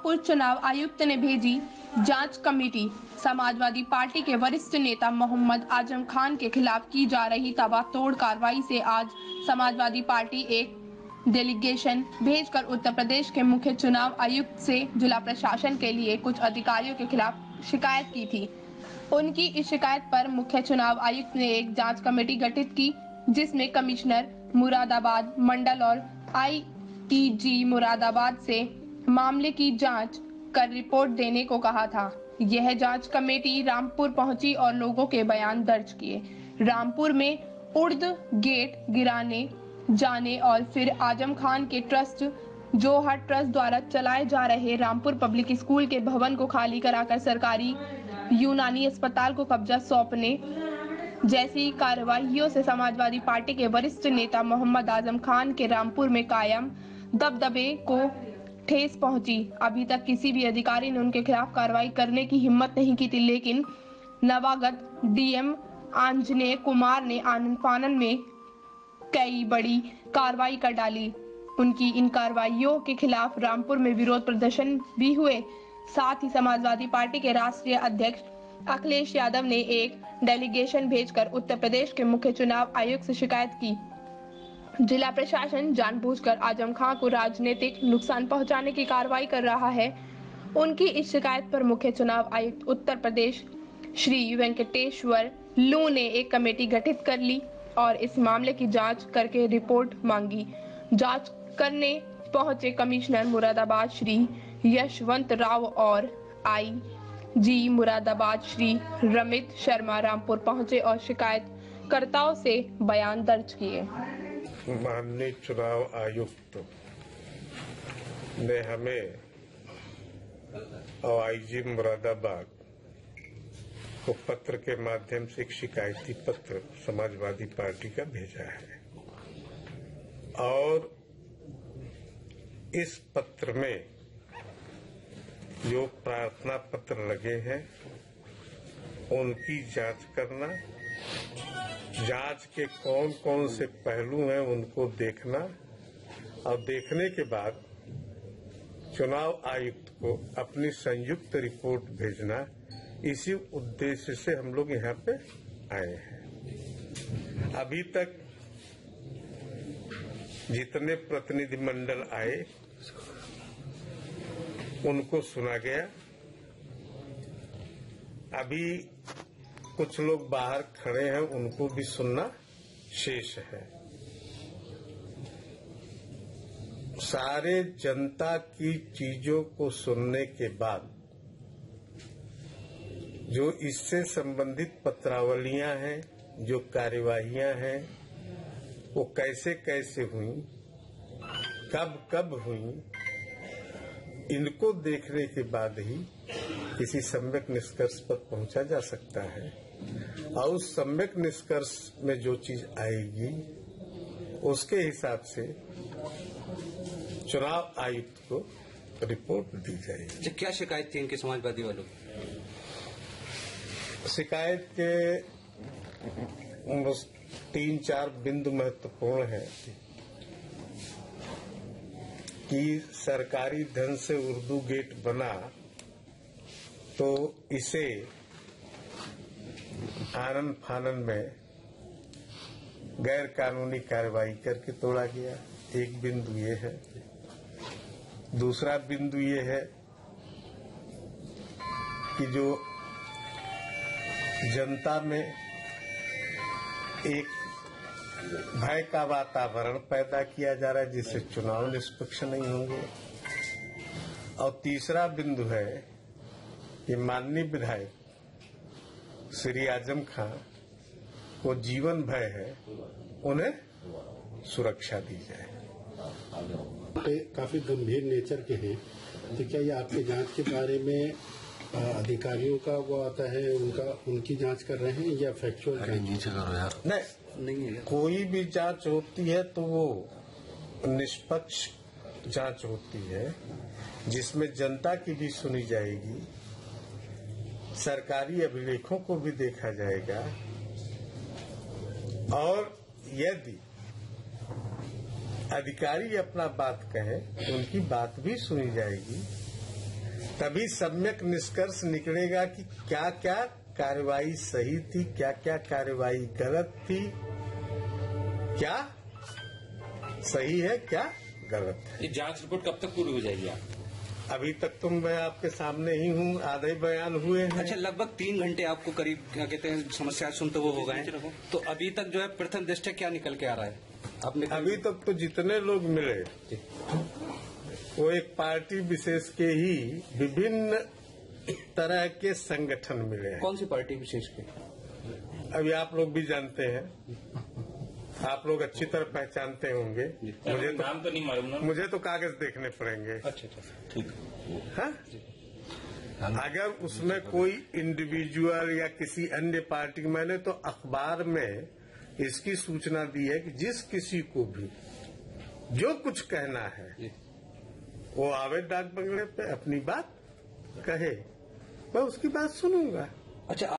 रामपुर चुनाव आयुक्त ने भेजी जांच कमेटी। समाजवादी पार्टी के वरिष्ठ नेता मोहम्मद आजम खान के खिलाफ की जा रही ताबड़तोड़ कार्रवाई से आज समाजवादी पार्टी एक डेलीगेशन भेजकर उत्तर प्रदेश के मुख्य चुनाव आयुक्त से जिला प्रशासन के लिए कुछ अधिकारियों के खिलाफ शिकायत की थी। उनकी इस शिकायत पर मुख्य चुनाव आयुक्त ने एक जांच कमेटी गठित की, जिसमें कमिश्नर मुरादाबाद मंडल और आईटीजी मुरादाबाद से मामले की जांच कर रिपोर्ट देने को कहा था। यह जांच कमेटी रामपुर पहुंची और लोगों के बयान दर्ज किए। रामपुर में उर्द गेट गिराने जाने और फिर आजम खान के ट्रस्ट जोहर ट्रस्ट द्वारा चलाए जा रहे रामपुर पब्लिक स्कूल के भवन को खाली कराकर सरकारी यूनानी अस्पताल को कब्जा सौंपने जैसी कार्रवाइयों से समाजवादी पार्टी के वरिष्ठ नेता मोहम्मद आजम खान के रामपुर में कायम दबदबे को ठेस पहुंची। अभी तक किसी भी अधिकारी ने उनके खिलाफ कार्रवाई करने की हिम्मत नहीं की थी, लेकिन नवागत डीएम आंजनेय कुमार ने आनन फानन में कई बड़ी कार्रवाई कर डाली। उनकी इन कार्रवाइयों के खिलाफ रामपुर में विरोध प्रदर्शन भी हुए। साथ ही समाजवादी पार्टी के राष्ट्रीय अध्यक्ष अखिलेश यादव ने एक डेलीगेशन भेजकर उत्तर प्रदेश के मुख्य चुनाव आयुक्त से शिकायत की। जिला प्रशासन जानबूझकर आजम खान को राजनीतिक नुकसान पहुंचाने की कार्रवाई कर रहा है। उनकी इस शिकायत पर मुख्य चुनाव आयुक्त उत्तर प्रदेश श्री वेंकटेश्वर लू ने एक कमेटी गठित कर ली और इस मामले की जांच करके रिपोर्ट मांगी। जांच करने पहुंचे कमिश्नर मुरादाबाद श्री यशवंत राव और आईजी मुरादाबाद श्री रमित शर्मा रामपुर पहुंचे और शिकायतकर्ताओं से बयान दर्ज किए। माननीय चुनाव आयुक्त ने हमें और आईजी मुरादाबाद को पत्र के माध्यम से एक शिकायती पत्र समाजवादी पार्टी का भेजा है और इस पत्र में जो प्रार्थना पत्र लगे हैं उनकी जांच करना, जांच के कौन कौन से पहलू हैं उनको देखना और देखने के बाद चुनाव आयुक्त को अपनी संयुक्त रिपोर्ट भेजना, इसी उद्देश्य से हम लोग यहाँ पे आए हैं। अभी तक जितने प्रतिनिधिमंडल आए उनको सुना गया। अभी कुछ लोग बाहर खड़े हैं, उनको भी सुनना शेष है। सारे जनता की चीजों को सुनने के बाद जो इससे संबंधित पत्रावलियां हैं, जो कार्यवाहियां हैं, वो कैसे कैसे हुई, कब कब हुई, इनको देखने के बाद ही किसी सम्यक निष्कर्ष पर पहुंचा जा सकता है और उस सम्यक निष्कर्ष में जो चीज आएगी उसके हिसाब से चुनाव आयुक्त को रिपोर्ट दी जाएगी। क्या शिकायत थी इनके समाजवादी वालों की? शिकायत के 3-4 बिंदु महत्वपूर्ण है कि सरकारी धन से उर्दू गेट बना तो इसे आनन फानन में गैर कानूनी कार्रवाई करके तोड़ा गया। एक बिंदु ये है। दूसरा बिंदु ये है कि जो जनता में एक भय का वातावरण पैदा किया जा रहा है जिससे चुनाव निष्पक्ष नहीं होंगे। और तीसरा बिंदु है कि माननीय विधायक श्री आजम खान को जीवन भय है, उन्हें सुरक्षा दी जाए। काफी गंभीर नेचर के हैं, तो क्या ये आपके जांच के बारे में अधिकारियों का वो आता है, उनकी जांच कर रहे हैं या फैक्चुअल नीचे करो यार? नहीं है। कोई भी जांच होती है तो वो निष्पक्ष जांच होती है जिसमें जनता की भी सुनी जाएगी, सरकारी अभिलेखों को भी देखा जाएगा और यदि अधिकारी अपना बात कहे तो उनकी बात भी सुनी जाएगी तभी सम्यक निष्कर्ष निकलेगा कि क्या क्या कार्रवाई सही थी, क्या क्या कार्रवाई गलत थी, क्या सही है, क्या गलत है। ये जांच रिपोर्ट कब तक पूरी हो जाएगी आप? अभी तक तो मैं आपके सामने ही हूँ, आधे बयान हुए हैं। अच्छा, लगभग 3 घंटे आपको करीब क्या कहते हैं समस्या सुनते वो हो गए, तो अभी तक जो है प्रथम दृष्टया क्या निकल के आ रहा है आपने? अभी तक तो जितने लोग मिले वो एक पार्टी विशेष के ही विभिन्न तरह के संगठन मिले हैं। कौन सी पार्टी विशेष के? अभी आप लोग भी जानते हैं, आप लोग अच्छी तरह पहचानते होंगे। नाम तो नहीं मालूम ना। मुझे तो कागज देखने पड़ेंगे। अच्छा, ठीक है। अगर उसमें कोई इंडिविजुअल या किसी अन्य पार्टी, मैंने तो अखबार में इसकी सूचना दी है कि जिस किसी को भी जो कुछ कहना है वो आवे डाक बंगले पे अपनी बात कहे, मैं उसकी बात सुनूंगा। अच्छा।